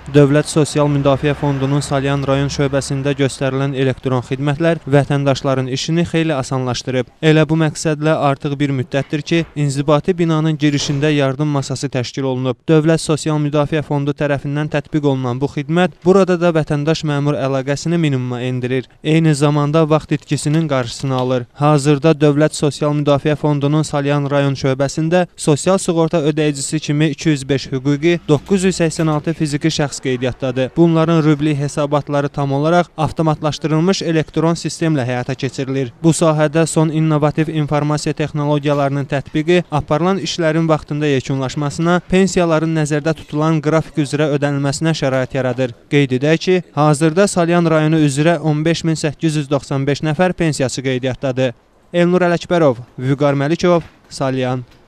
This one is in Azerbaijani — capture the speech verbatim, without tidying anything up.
Dövlət Sosial Müdafiə Fondunun Salyan rayon şöbəsində göstərilən elektron xidmətlər vətəndaşların işini xeyli asanlaşdırıb. Elə bu məqsədlə artıq bir müddətdir ki, inzibati binanın girişində yardım masası təşkil olunub. Dövlət Sosial Müdafiə Fondu tərəfindən tətbiq olunan bu xidmət burada da vətəndaş-məmur əlaqəsini minimuma endirir. Eyni zamanda vaxt itkisinin qarşısını alır. Hazırda Dövlət Sosial Müdafiə Fondunun Salyan rayon şöbəsində sosial sığorta ödəyicisi kimi iki yüz beş hüquqi, doqquz yüz səksən altı fiziki şəxs qeydiyyatdadır. Bunların rübli hesabatları tam olaraq avtomatlaşdırılmış elektron sistemlə həyata keçirilir. Bu sahədə son innovativ informasiya texnologiyalarının tətbiqi aparılan işlərin vaxtında yekunlaşmasına, pensiyaların nəzərdə tutulan qrafik üzrə ödənilməsinə şərait yaradır. Qeyd edək ki, hazırda Salyan rayonu üzrə on beş min səkkiz yüz doxsan beş nəfər pensiyaçı qeydiyyatdadır. Elnur Ələkbərov, Vüqar Məlikov, Salyan.